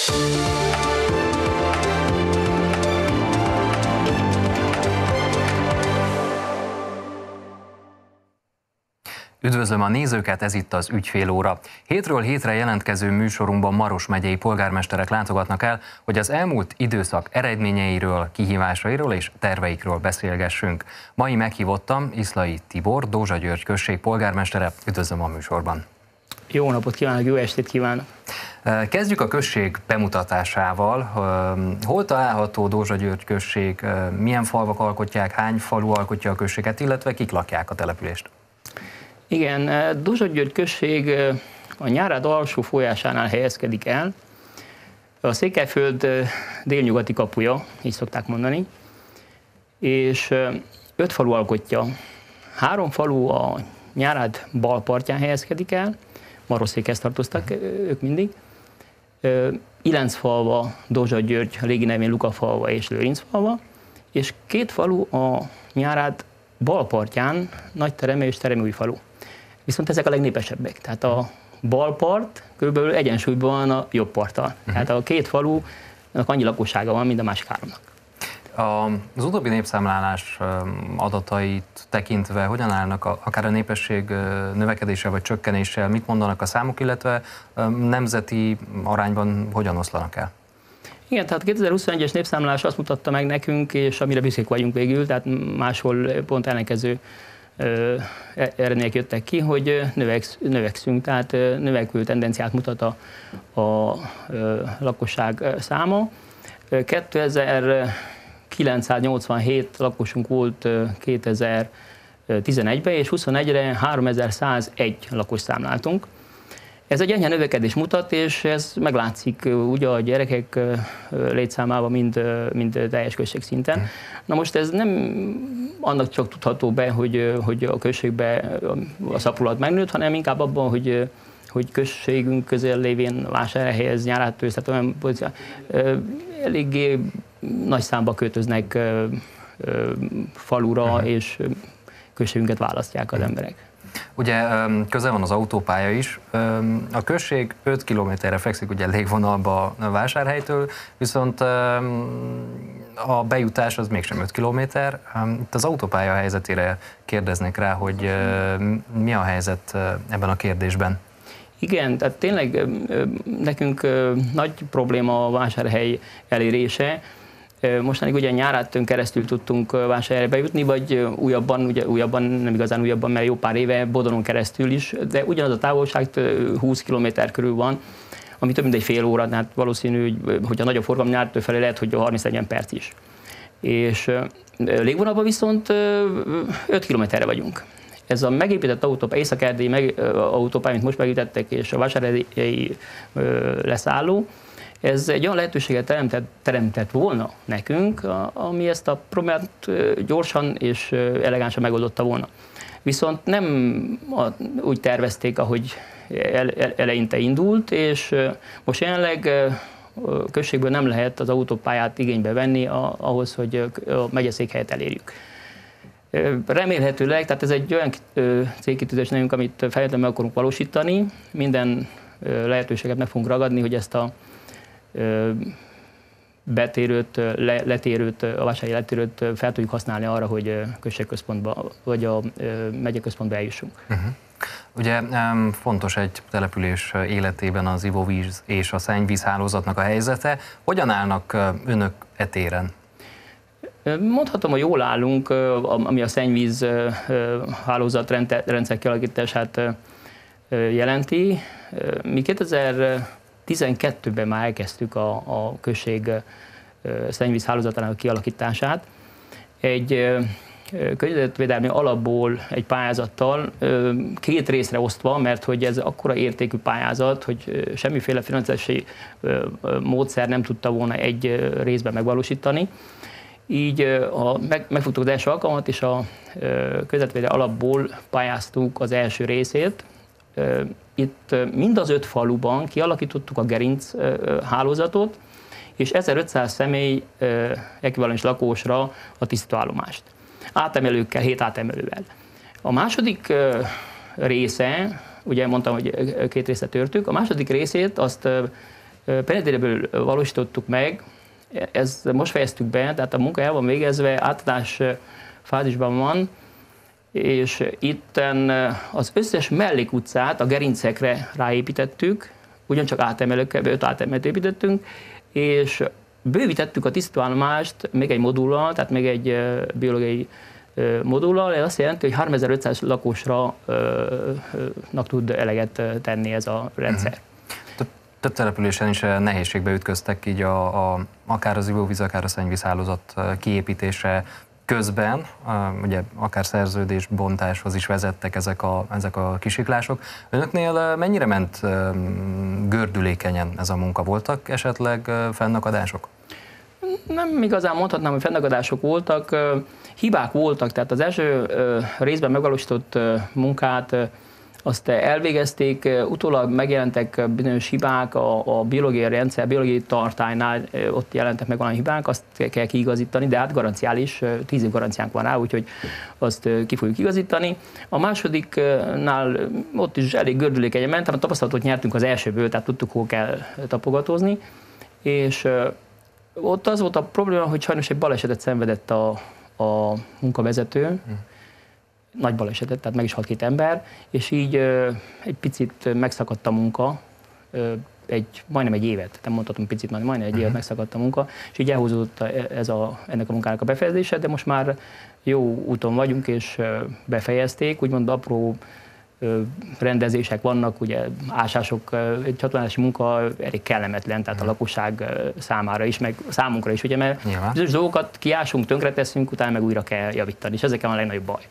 Üdvözlöm a nézőket, ez itt az Ügyfélóra. Hétről hétre jelentkező műsorunkban Maros megyei polgármesterek látogatnak el, hogy az elmúlt időszak eredményeiről, kihívásairól és terveikről beszélgessünk. Mai meghívottam Iszlay Tibor, Dózsa György község polgármestere. Üdvözlöm a műsorban. Jó napot kívánok, jó estét kívánok! Kezdjük a község bemutatásával. Hol található Dózsa György község, milyen falvak alkotják, hány falu alkotja a községet, illetve kik lakják a települést? Igen, Dózsa György község a Nyárád alsó folyásánál helyezkedik el. A Székelyföld délnyugati kapuja, így szokták mondani, és 5 falu alkotja. 3 falu a Nyárád bal partján helyezkedik el, Marosszékhez tartoztak ők mindig. Ilencfalva, Dózsa György, a régi nevén Lukafalva és Lőrincfalva, és 2 falu a Nyárád bal partján, Nagytereme és Teremeújfalu. Viszont ezek a legnépesebbek. Tehát a bal part körülbelül egyensúlyban van a jobb parttal. Tehát a 2 falunak annyi lakossága van, mint a másik 3-nak. Az utóbbi népszámlálás adatait tekintve hogyan állnak akár a népesség növekedéssel vagy csökkenéssel, mit mondanak a számok, illetve nemzeti arányban hogyan oszlanak el? Igen, tehát a 2021-es népszámlálás azt mutatta meg nekünk, és amire büszkék vagyunk végül, tehát máshol pont ellenkező eredmények jöttek ki, hogy növekszünk, tehát növekvő tendenciát mutat a lakosság száma. 2987 lakosunk volt 2011-ben, és 21-re 3101 lakost számláltunk. Ez egy enyhe növekedés mutat, és ez meglátszik ugye a gyerekek létszámában, mind teljes községszinten. Na most ez nem annak csak tudható be, hogy a községbe a szaporulat megnőtt, hanem inkább abban, hogy községünk közel lévén Vásárhelyhez, Nyárádtól, tehát olyan pozíció, eléggé nagy számba költöznek falura, és községünket választják az emberek. Ugye közel van az autópálya is, a község 5 kilométerre fekszik ugye légvonalba a Vásárhelytől, viszont a bejutás az mégsem 5 kilométer. Itt az autópálya helyzetére kérdeznék rá, hogy mi a helyzet ebben a kérdésben? Igen, tehát tényleg nekünk nagy probléma a Vásárhely elérése. Mostanig ugye Nyárádtön keresztül tudtunk Vásárhelyre bejutni, vagy újabban, nem igazán újabban, mert jó pár éve Bodonon keresztül is, de ugyanaz a távolság 20 km körül van, ami több mint egy fél óra, tehát valószínű, hogy a nagyobb forgalom Nyárádtől felé lehet, hogy 30-40 perc is. És légvonalban viszont 5 kilométerre vagyunk. Ez a megépített autópálya, észak-erdélyi autópálya, amit most megépítettek, és a vásárhelyi leszálló, ez egy olyan lehetőséget teremtett volna nekünk, ami ezt a problémát gyorsan és elegánsan megoldotta volna. Viszont nem úgy tervezték, ahogy eleinte indult, és most jelenleg a községből nem lehet az autópályát igénybe venni ahhoz, hogy a megyeszékhelyet elérjük. Remélhetőleg, tehát ez egy olyan célkitűzés nekünk, amit feltétlenül meg akarunk valósítani, minden lehetőséget meg fogunk ragadni, hogy ezt a betérőt, letérőt, a vásárhelyi letérőt fel tudjuk használni arra, hogy községközpontba vagy a megyeközpontba eljussunk. Ugye fontos egy település életében az ivóvíz és a szennyvízhálózatnak a helyzete. Hogyan állnak önök e téren? Mondhatom, hogy jól állunk, ami a szennyvíz hálózat rendszer kialakítását jelenti. Mi 2012-ben már elkezdtük a község szennyvíz hálózatának kialakítását. Egy környezetvédelmi alapból egy pályázattal 2 részre osztva, mert hogy ez akkora értékű pályázat, hogy semmiféle finanszírozási módszer nem tudta volna egy részben megvalósítani. Így megfogtuk az első alkalmat, és a környezetvédelmi alapból pályáztuk az első részét. Itt mind az 5 faluban kialakítottuk a gerinc hálózatot, és 1500 személy ekvivalens lakósra a tisztítóállomást. Átemelőkkel, 7 átemelővel. A második része, ugye mondtam, hogy 2 részre törtük, a második részét azt Penedéleből valósítottuk meg, ezt most fejeztük be, tehát a munka el van végezve, átadás fázisban van, és itten az összes mellékutcát a gerincekre ráépítettük, ugyancsak átemelőkkel, 5 átemelőt építettünk, és bővítettük a tisztítóállomást még egy modullal, tehát még egy biológiai modullal, ez azt jelenti, hogy 3500 lakosra tud eleget tenni ez a rendszer. Több településen is nehézségbe ütköztek így akár az ivóvíz, akár a szennyvízhálózat kiépítése közben, ugye akár szerződésbontáshoz is vezettek ezek a kisiklások. Önöknél mennyire ment gördülékenyen ez a munka? Voltak esetleg fennakadások? Nem igazán mondhatnám, hogy fennakadások voltak, hibák voltak, tehát az első részben megvalósított munkát azt elvégezték, utólag megjelentek bizonyos hibák, a biológiai rendszer, biológiai tartálynál ott jelentek meg valami hibák, azt kell kiigazítani, de hát garanciális, 10 év garanciánk van rá, úgyhogy azt ki fogjuk igazítani. A másodiknál ott is elég gördülékenyen ment, hanem tapasztalatot nyertünk az elsőből, tehát tudtuk, hol kell tapogatózni, és ott az volt a probléma, hogy sajnos egy balesetet szenvedett a munkavezető, nagy balesetet, tehát meg is halt 2 ember, és így egy picit megszakadt a munka, majdnem egy évet, nem mondhatom picit, majdnem egy évet megszakadt a munka, és így elhúzódott ennek a munkának a befejezése, de most már jó úton vagyunk, és befejezték, úgymond apró rendezések vannak, ugye ásások, egy csatornázási munka elég kellemetlen, tehát a lakosság számára is, meg számunkra is, ugye, mert bizonyos dolgokat kiásunk, tönkreteszünk, utána meg újra kell javítani, és ezeken van a legnagyobb baj.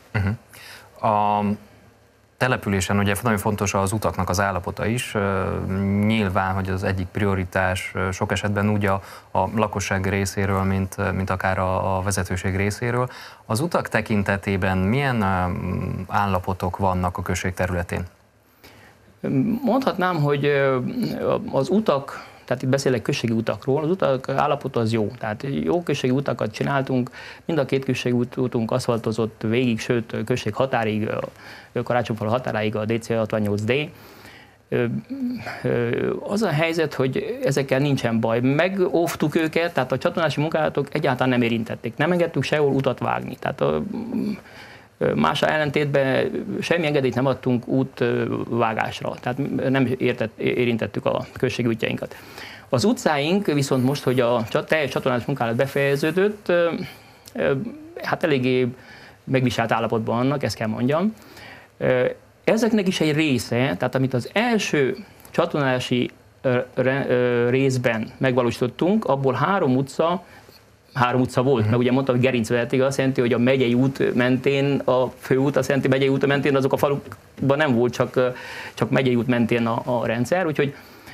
A településen ugye nagyon fontos az utaknak az állapota is, nyilván, hogy az egyik prioritás sok esetben úgy a lakosság részéről, mint akár a vezetőség részéről. Az utak tekintetében milyen állapotok vannak a község területén? Mondhatnám, hogy az utak, tehát itt beszélek községi utakról, az utak állapota az jó. Tehát jó községi utakat csináltunk, mind a 2 községi útunk aszfaltozott végig, sőt község határig, Karácsonyfalu határáig a DC 68D. Az a helyzet, hogy ezekkel nincsen baj. Megóvtuk őket, tehát a csatornási munkálatok egyáltalán nem érintették. Nem engedtük sehol utat vágni. Tehát más ellentétben semmi engedélyt nem adtunk útvágásra, tehát nem érintettük a községi útjainkat. Az utcáink viszont most, hogy a teljes csatornás munkálat befejeződött, hát eléggé megviselt állapotban vannak, ezt kell mondjam. Ezeknek is egy része, tehát amit az első csatornási részben megvalósítottunk, abból 3 utca volt, mert ugye mondtam, hogy gerincvezeték, azt jelenti, hogy a megyei út mentén, a főút azt jelenti, megyei út mentén azok a falukban nem volt, csak megyei út mentén a rendszer, úgyhogy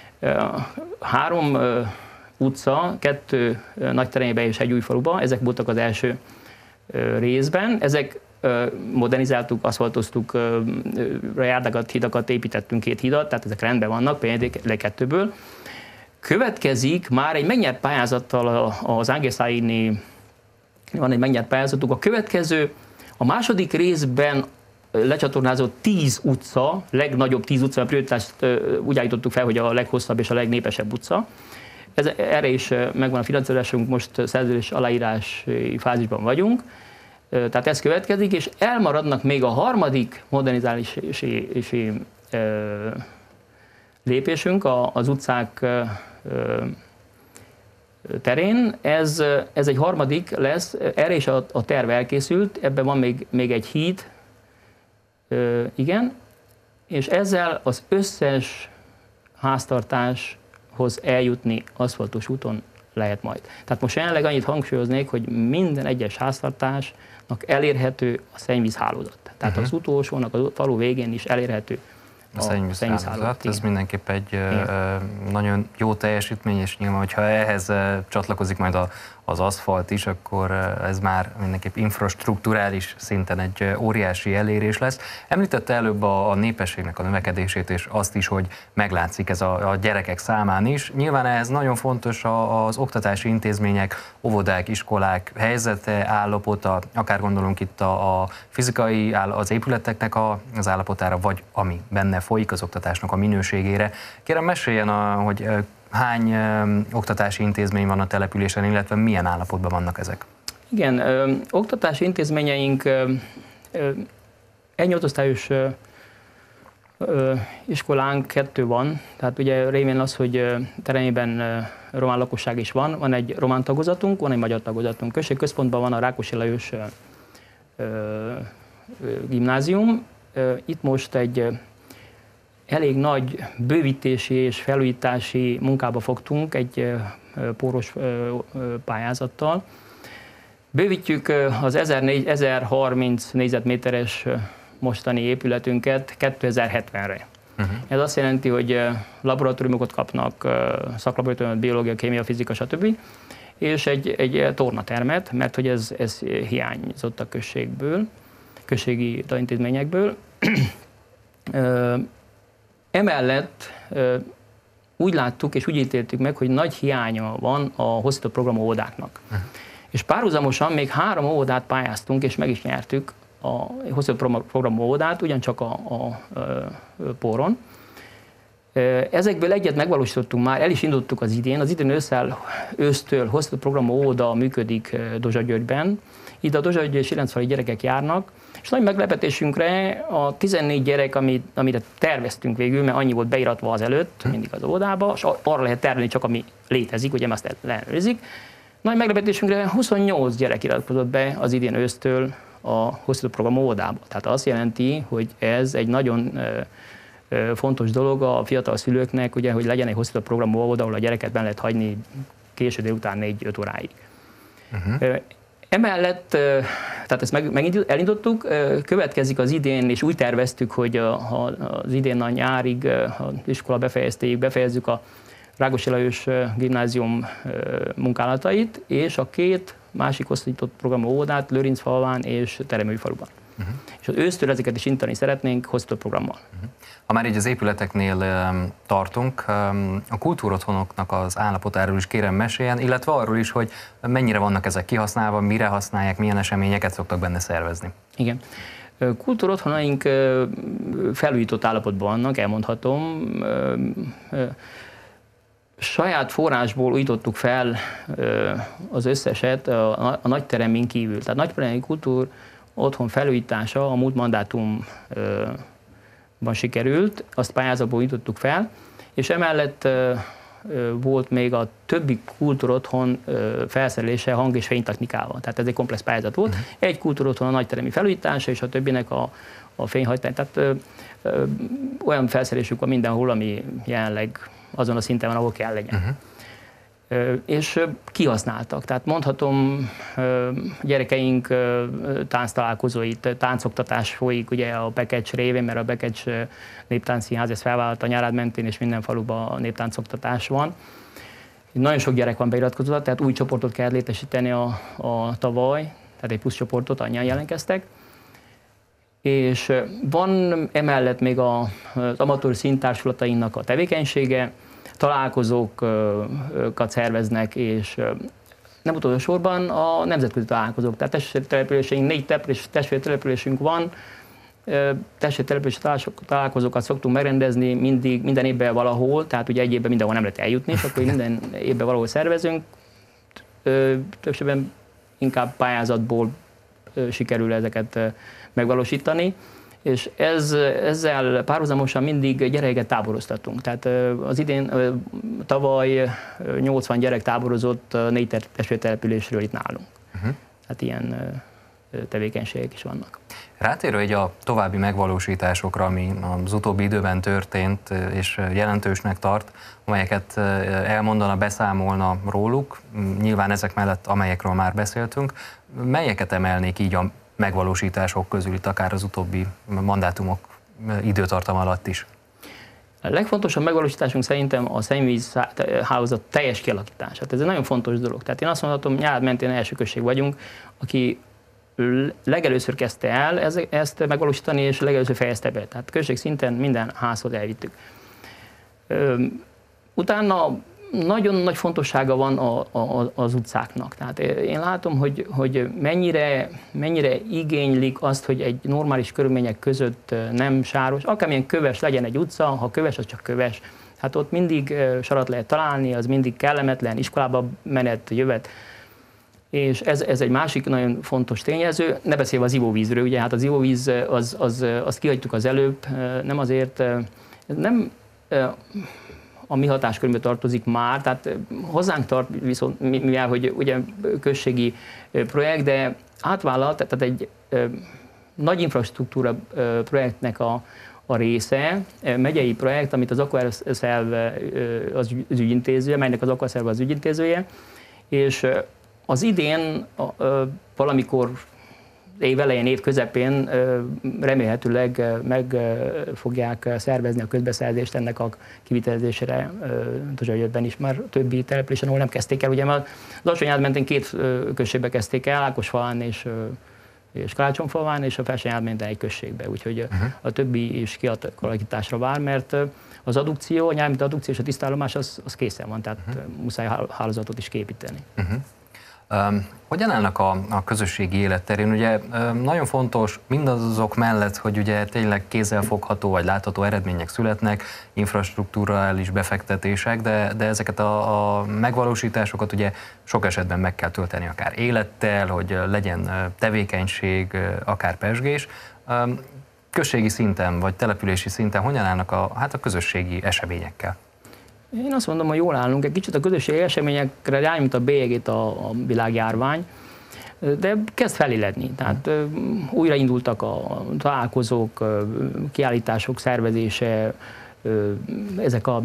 3 utca, 2 Nagyterénybe és egy új faluba, ezek voltak az első részben, ezek modernizáltuk, aszfaltoztuk, járdákat, hidakat építettünk, 2 hidat, tehát ezek rendben vannak, például 2-ből. Következik már egy megnyert pályázattal az Ágészáini, van egy megnyert pályázatuk. A következő, a második részben lecsatornázott 10 utca, legnagyobb 10 utca, a prioritást úgy állítottuk fel, hogy a leghosszabb és a legnépesebb utca. Erre is megvan a finanszírozásunk, most szerződés aláírási fázisban vagyunk. Tehát ez következik, és elmaradnak még a harmadik modernizálási lépésünk az utcák terén. Ez egy harmadik lesz, erre is a terv elkészült, ebben van még egy híd, igen, és ezzel az összes háztartáshoz eljutni aszfaltos úton lehet majd. Tehát most jelenleg annyit hangsúlyoznék, hogy minden egyes háztartásnak elérhető a szennyvízhálózat. Tehát az utolsónak, a falu végén is elérhető a szennyvízhálózat. Ez mindenképp egy nagyon jó teljesítmény, és nyilván, hogyha ehhez csatlakozik majd az aszfalt is, akkor ez már mindenképp infrastrukturális szinten egy óriási elérés lesz. Említette előbb a népességnek a növekedését, és azt is, hogy meglátszik ez a gyerekek számán is. Nyilván ehhez nagyon fontos az oktatási intézmények, óvodák, iskolák helyzete, állapota, akár gondolunk itt a fizikai, az épületeknek az állapotára, vagy ami benne folyik az oktatásnak a minőségére. Kérem, meséljen, hogy Hány oktatási intézmény van a településen, illetve milyen állapotban vannak ezek? Igen, oktatási intézményeink egy 8 osztályos iskolánk 2 van, tehát ugye révén az, hogy teremében román lakosság is van egy román tagozatunk, van egy magyar tagozatunk. Községközpontban van a Rákosi Lajos gimnázium. Itt most egy elég nagy bővítési és felújítási munkába fogtunk egy póros pályázattal. Bővítjük az 1030 négyzetméteres mostani épületünket 2070-re. Ez azt jelenti, hogy laboratóriumokat kapnak, szaklaboratóriumot, biológia, kémia, fizika, stb. És egy tornatermet, mert hogy ez hiányzott a községből, községi intézményekből. Emellett úgy láttuk és úgy ítéltük meg, hogy nagy hiánya van a hosszító programú óvodáknak. És párhuzamosan még 3 óvodát pályáztunk, és meg is nyertük a hosszító programú óvodát, ugyancsak a Póron. Ezekből egyet megvalósítottunk már, el is indultuk az idén ősztől hosszító programú óvoda működik Dózsa-Györgyben. Itt a Dózsa-György és Ilencfalvi gyerekek járnak, és nagy meglepetésünkre a 14 gyerek, amire terveztünk végül, mert annyi volt beiratva az előtt, mindig az óvodába, és arra lehet tervelni csak, ami létezik, ugye ezt ellenőrizik. Nagy meglepetésünkre 28 gyerek iratkozott be az idén ősztől a hosszító program óvodába. Tehát azt jelenti, hogy ez egy nagyon fontos dolog a fiatal szülőknek, ugye, hogy legyen egy hosszító program óvoda, ahol a gyereket benne lehet hagyni késő délután 4-5 óráig. Emellett, tehát ezt elindítottuk, következik az idén, és úgy terveztük, hogy az idén a nyárig az iskola befejezzük a Rákosi Lajos gimnázium munkálatait, és a 2 másik osztított programú óvodát Lőrincfalván és Teremőfaluban. És az ősztől ezeket is indítani szeretnénk hosszított programmal. Ha már így az épületeknél tartunk, a kultúrotthonoknak az állapotáról is kérem meséljen, illetve arról is, hogy mennyire vannak ezek kihasználva, mire használják, milyen eseményeket szoktak benne szervezni. Igen. Kultúrotthonaink felújított állapotban vannak, elmondhatom. Saját forrásból újítottuk fel az összeset a nagyteremin kívül. Tehát nagyteremi kultúr otthon felújítása a múlt mandátumban sikerült, azt pályázatból újítottuk fel, és emellett volt még a többi kultúrotthon felszerelése hang- és fénytechnikával. Tehát ez egy komplex pályázat volt. Egy kultúrotthon a nagyteremi felújítása, és a többinek a fényhajtás. Tehát olyan felszerelésük van mindenhol, ami jelenleg azon a szinten van, ahol kell legyen. És kihasználtak. Tehát mondhatom, gyerekeink tánctalálkozóit, táncoktatás folyik ugye a Bekecs révén, mert a Bekecs Néptáncszínház ezt felvállalta a Nyárád mentén, és minden faluban a néptáncoktatás van. Nagyon sok gyerek van beiratkozott, tehát új csoportot kell létesíteni a tavaly, tehát egy plusz csoportot, annyian jelentkeztek. És van emellett még az amatőr színtársulatainknak a tevékenysége, találkozókat szerveznek, és nem utolsó sorban a nemzetközi találkozók. Tehát testvértelepüléseink, 4 testvértelepülésünk van, testvértelepülési találkozókat szoktunk megrendezni minden évben valahol, tehát ugye egy évben mindenhol nem lehet eljutni, és akkor minden évben valahol szervezünk. Többségben inkább pályázatból sikerül ezeket megvalósítani. És ezzel párhuzamosan mindig gyerekeket táboroztatunk. Tehát az idén, tavaly 80 gyerek táborozott 4 testvértelepülésről itt nálunk. Tehát ilyen tevékenységek is vannak. Rátérő egy a további megvalósításokra, ami az utóbbi időben történt, és jelentősnek tart, amelyeket elmondana, beszámolna róluk, nyilván ezek mellett, amelyekről már beszéltünk, melyeket emelnék így a megvalósítások közül, itt akár az utóbbi mandátumok időtartam alatt is? A legfontosabb megvalósításunk szerintem a szennyvízhálózat teljes kialakítása. Tehát ez egy nagyon fontos dolog. Tehát én azt mondhatom, Nyárád mentén első község vagyunk, aki legelőször kezdte el ezt megvalósítani, és legelőször fejezte be. Tehát község szinten minden házhoz elvittük. Utána nagyon nagy fontossága van az utcáknak. Tehát én látom, hogy mennyire igénylik azt, hogy egy normális körülmények között nem sáros, akármilyen köves legyen egy utca, ha köves, az csak köves. Hát ott mindig sarat lehet találni, az mindig kellemetlen, iskolába menet, jövet. És ez egy másik nagyon fontos tényező, ne beszélve az ivóvízről, ugye hát az ivóvíz, azt kihagytuk az előbb, nem azért, nem a mi hatáskörünkbe tartozik már, tehát hozzánk tart viszont, mivel hogy ugye községi projekt, de átvállalt, tehát egy nagy infrastruktúra projektnek a része, megyei projekt, amit az Aquaserv az ügyintézője, melynek az Aquaserv az ügyintézője, és az idén valamikor év elején, év közepén remélhetőleg meg fogják szervezni a közbeszerzést ennek a kivitelezésére Dózsa-Györgyben is, már többi településen, ahol nem kezdték el. Ugye már az Alsó-Nyádmenten 2 községbe kezdték el, Ákosfalván és Karácsonyfalván, és a Felső-Nyádmenten egy községbe. Úgyhogy a többi is kialakításra vár, mert az addukció, a nyármenti addukció és a tisztállomás az készen van, tehát muszáj hálózatot is képíteni. Hogyan állnak a közösségi életterén? Ugye nagyon fontos mindazok mellett, hogy ugye tényleg kézzelfogható vagy látható eredmények születnek, infrastruktúrális befektetések, de ezeket a megvalósításokat ugye sok esetben meg kell tölteni akár élettel, hogy legyen tevékenység, akár pezsgés. Községi szinten vagy települési szinten hogyan állnak a közösségi eseményekkel? Én azt mondom, hogy jól állunk. Egy kicsit a közösségi eseményekre rányomta a bélyegét a világjárvány, de kezd feléledni. Tehát újraindultak a találkozók, kiállítások szervezése, ezek a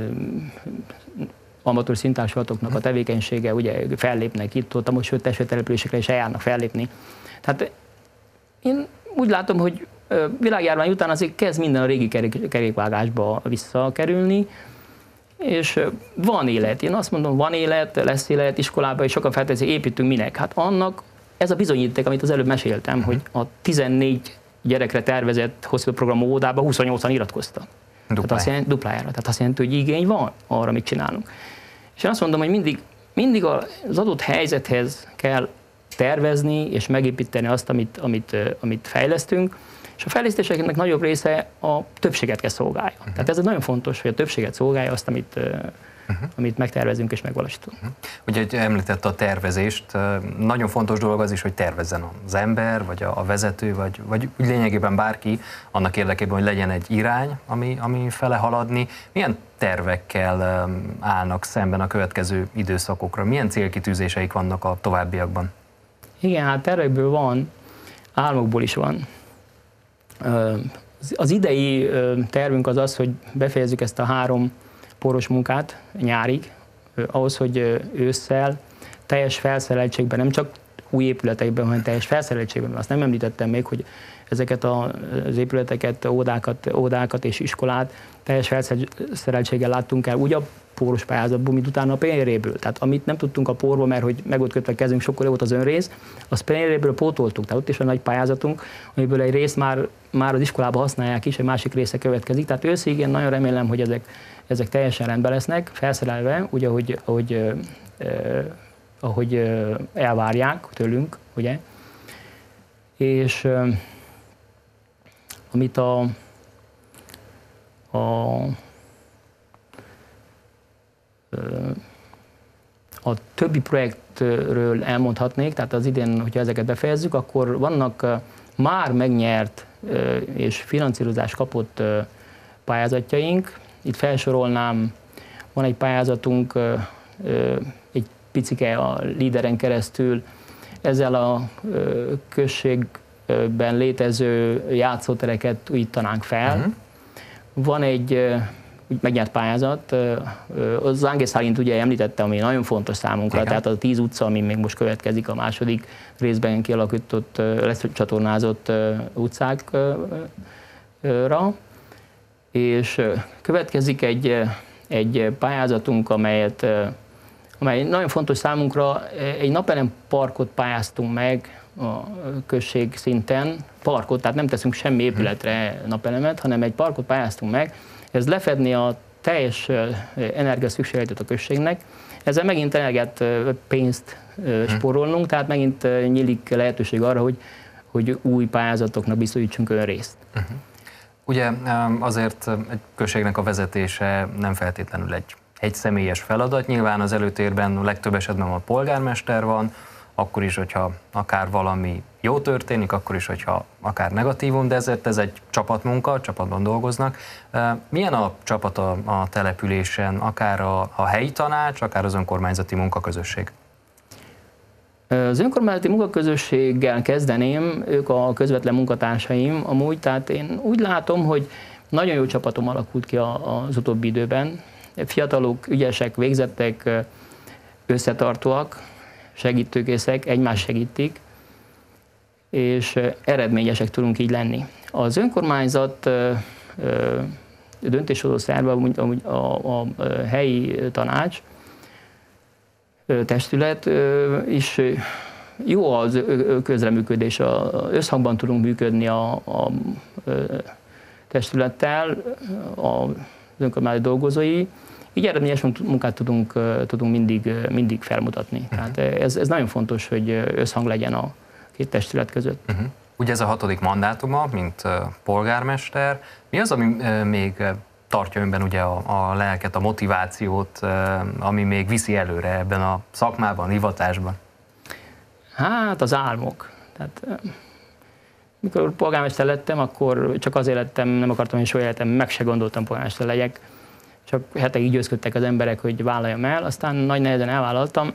amatőr színtársulatoknak a tevékenysége, ugye fellépnek itt, most sőt testvértelepülésekre is eljárnak fellépni. Tehát én úgy látom, hogy világjárvány után azért kezd minden a régi kerékvágásba visszakerülni, és van élet. Én azt mondom, van élet, lesz élet iskolában, és sokan felteszik, építünk minek. Hát annak ez a bizonyíték, amit az előbb meséltem, hogy a 14 gyerekre tervezett hosszú program óvodába 28-an iratkoztak. Duplájára. Tehát azt jelenti, hogy igény van arra, amit csinálunk. És én azt mondom, hogy mindig az adott helyzethez kell tervezni és megépíteni azt, amit fejlesztünk, és a fejlesztéseknek nagyobb része a többséget kell szolgálja. Tehát ez nagyon fontos, hogy a többséget szolgálja azt, amit megtervezünk és megvalósítunk. Ugye említette a tervezést, nagyon fontos dolog az is, hogy tervezzen az ember, vagy a vezető, vagy lényegében bárki, annak érdekében, hogy legyen egy irány, ami fele haladni. Milyen tervekkel állnak szemben a következő időszakokra? Milyen célkitűzéseik vannak a továbbiakban? Igen, hát tervekből van, álmokból is van. Az idei tervünk az az, hogy befejezzük ezt a 3 poros munkát nyárig, ahhoz, hogy ősszel teljes felszereltségben, nem csak új épületekben, hanem teljes felszereltségben. Azt nem említettem még, hogy ezeket az épületeket, ódákat és iskolát teljes felszereltséggel láttunk el úgy a poros pályázatból, mint utána a PNR-ből. Tehát amit nem tudtunk a porba, mert hogy meg volt kötve kezünk, sokkal volt az önrész, az PNR-ből pótoltuk. Tehát ott is van nagy pályázatunk, amiből egy részt már az iskolában használják is, egy másik része következik. Tehát őszig én nagyon remélem, hogy ezek teljesen rendben lesznek, felszerelve, úgy, ahogy elvárják tőlünk, ugye. És amit a többi projektről elmondhatnék, tehát az idén, hogyha ezeket befejezzük, akkor vannak már megnyert és finanszírozást kapott pályázatjaink. Itt felsorolnám, van egy pályázatunk, egy picike a Leaderen keresztül, ezzel a községben létező játszótereket újítanánk fel. Van egy megnyert pályázat, az Ángészálint ugye említette, ami nagyon fontos számunkra, igen. Tehát a 10 utca, ami még most következik a második részben kialakított, lecsatornázott utcákra, és következik egy pályázatunk, amely nagyon fontos számunkra, egy napelem parkot pályáztunk meg a község szinten, parkot, tehát nem teszünk semmi épületre napelemet, hanem egy parkot pályáztunk meg, ez lefedni a teljes energia szükségletet a községnek. Ezzel megint energiát, pénzt spórolnunk, tehát megint nyílik lehetőség arra, hogy új pályázatoknak biztosítsunk önrészt. Ugye azért egy községnek a vezetése nem feltétlenül egy személyes feladat, nyilván az előtérben a legtöbb esetben a polgármester van, akkor is, hogyha akár valami jó történik, akkor is, hogyha akár negatívum, de ezért ez egy csapatmunka, csapatban dolgoznak. Milyen a csapat a településen, akár a helyi tanács, akár az önkormányzati munkaközösség? Az önkormányzati munkaközösséggel kezdeném, ők a közvetlen munkatársaim amúgy, tehát én úgy látom, hogy nagyon jó csapatom alakult ki az utóbbi időben. Fiatalok, ügyesek, végzettek, összetartóak, segítőkészek, egymást segítik, és eredményesek tudunk így lenni. Az önkormányzat döntéshozó szerve, a helyi tanács, testület is jó az közreműködés, összhangban tudunk működni a testülettel, az önkormányzat dolgozói, így eredményes munkát tudunk mindig felmutatni. Tehát ez nagyon fontos, hogy összhang legyen a két testület között. Ugye ez a 6. mandátuma, mint polgármester. Mi az, ami még tartja önben ugye a lelket, a motivációt, ami még viszi előre ebben a szakmában, hivatásban? Hát az álmok. Tehát, mikor polgármester lettem, akkor csak azért lettem, nem akartam, hogy soha életem, meg se gondoltam polgármester legyek. Csak hetekig győzködtek az emberek, hogy vállaljam el, aztán nagy nehezen elvállaltam.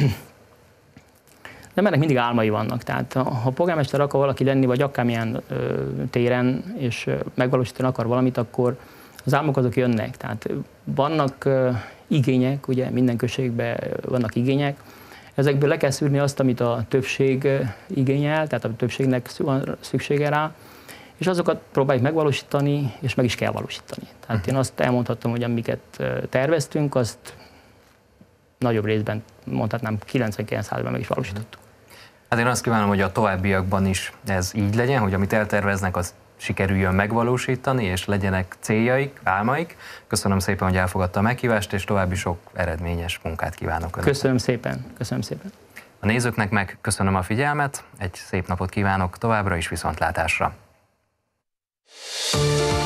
De ennek mindig álmai vannak. Tehát ha polgármester akar valaki lenni, vagy akármilyen téren, és megvalósítani akar valamit, akkor az álmok azok jönnek. Tehát vannak igények, ugye minden községben vannak igények. Ezekből le kell szűrni azt, amit a többség igényel, tehát a többségnek van szüksége rá, és azokat próbáljuk megvalósítani, és meg is kell valósítani. Tehát én azt elmondhatom, hogy amiket terveztünk, azt nagyobb részben, mondhatnám 99%-ban meg is valósítottuk. Hát én azt kívánom, hogy a továbbiakban is ez így legyen, hogy amit elterveznek, az sikerüljön megvalósítani, és legyenek céljaik, álmaik. Köszönöm szépen, hogy elfogadta a meghívást, és további sok eredményes munkát kívánok önöknek. Köszönöm szépen, köszönöm szépen. A nézőknek meg köszönöm a figyelmet, egy szép napot kívánok továbbra is, viszontlátásra!